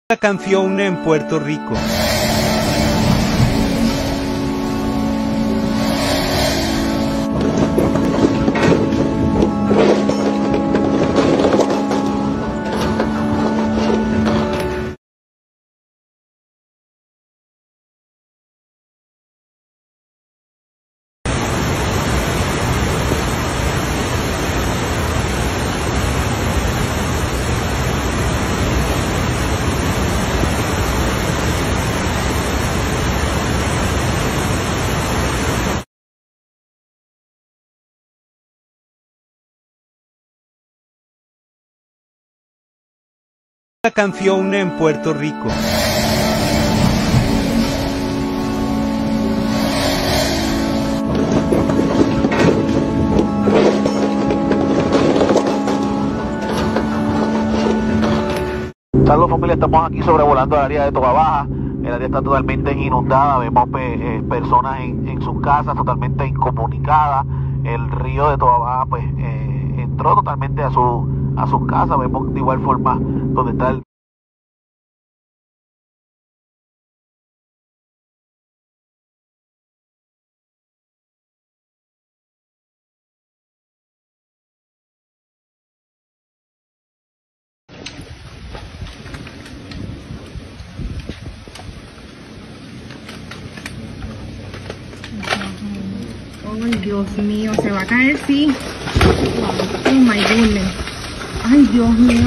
La canción en Puerto Rico. La canción en Puerto Rico. Saludos familia, estamos aquí sobrevolando el área de Toa Baja. El área está totalmente inundada, vemos personas en sus casas totalmente incomunicadas. El río de Toa Baja pues entró totalmente a sus casas. Vemos de igual forma donde está el Ay, Dios mío, se va a caer, sí. Oh my goodness. Ay, Dios mío,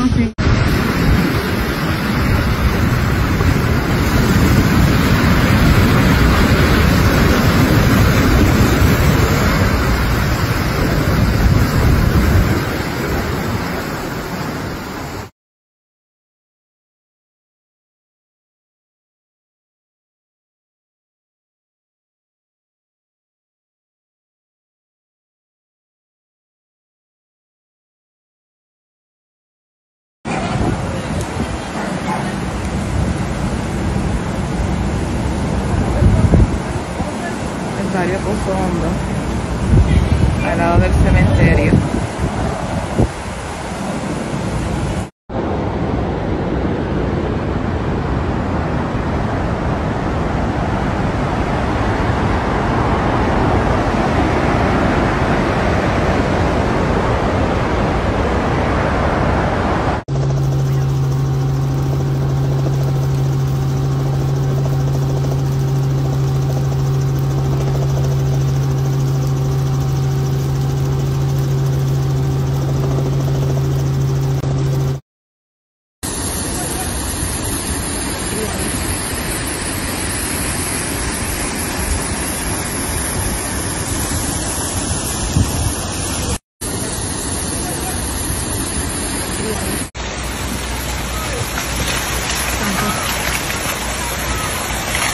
el barrio Pozo Hondo, al lado del cementerio.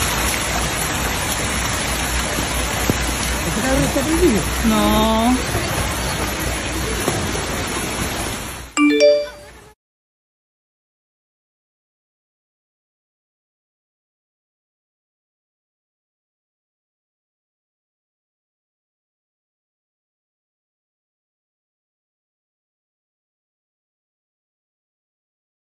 No.